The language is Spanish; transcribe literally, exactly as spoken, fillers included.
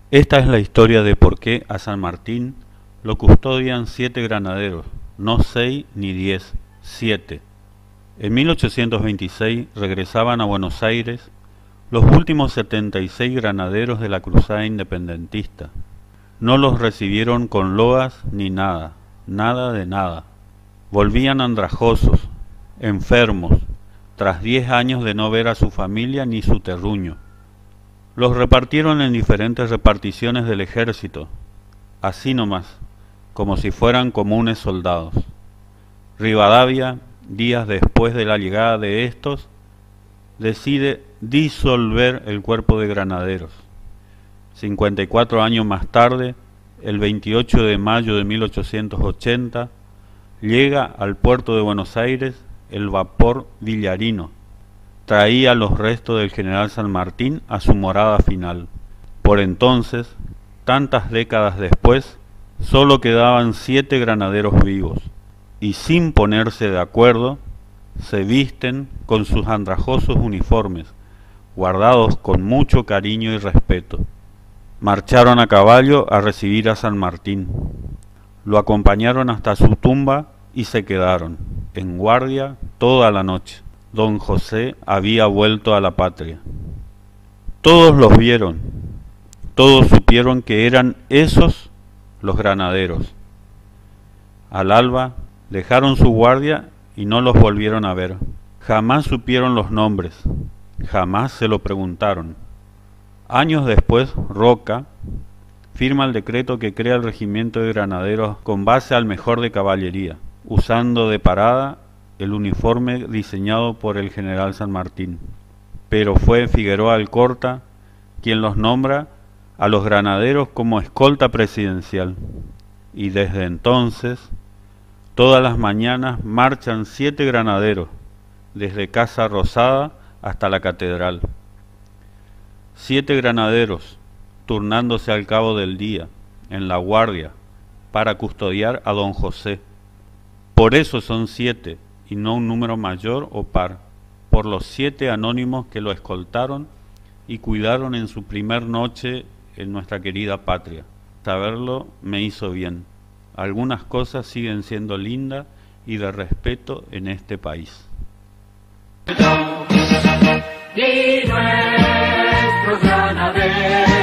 Esta es la historia de por qué a San Martín lo custodian siete granaderos, no seis ni diez, siete. En mil ochocientos veintiséis regresaban a Buenos Aires los últimos setenta y seis granaderos de la cruzada independentista. No los recibieron con loas ni nada, nada de nada. Volvían andrajosos, enfermos, tras diez años de no ver a su familia ni su terruño. Los repartieron en diferentes reparticiones del ejército, así nomás, como si fueran comunes soldados. Rivadavia, días después de la llegada de estos, decide disolver el cuerpo de granaderos. cincuenta y cuatro años más tarde, el veintiocho de mayo de mil ochocientos ochenta, llega al puerto de Buenos Aires el vapor Villarino. Traía los restos del general San Martín a su morada final. Por entonces, tantas décadas después, solo quedaban siete granaderos vivos, y sin ponerse de acuerdo, se visten con sus andrajosos uniformes, guardados con mucho cariño y respeto. Marcharon a caballo a recibir a San Martín. Lo acompañaron hasta su tumba y se quedaron, en guardia, toda la noche. Don José había vuelto a la patria. Todos los vieron, todos supieron que eran esos los granaderos. Al alba dejaron su guardia y no los volvieron a ver. Jamás supieron los nombres, jamás se lo preguntaron. Años después, Roca firma el decreto que crea el regimiento de granaderos con base al mejor de caballería, usando de parada el uniforme diseñado por el general San Martín. Pero fue Figueroa Alcorta quien los nombra a los granaderos como escolta presidencial, y desde entonces todas las mañanas marchan siete granaderos desde Casa Rosada hasta la catedral. Siete granaderos turnándose al cabo del día en la guardia para custodiar a don José. Por eso son siete y no un número mayor o par, por los siete anónimos que lo escoltaron y cuidaron en su primer noche en nuestra querida patria. Saberlo me hizo bien. Algunas cosas siguen siendo lindas y de respeto en este país. Y nuestros granaderos